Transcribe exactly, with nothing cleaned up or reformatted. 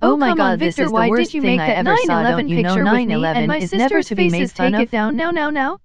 Oh my god, this is the worst thing I ever saw. Don't you know nine eleven is never to be made fun of? Take it down now now now.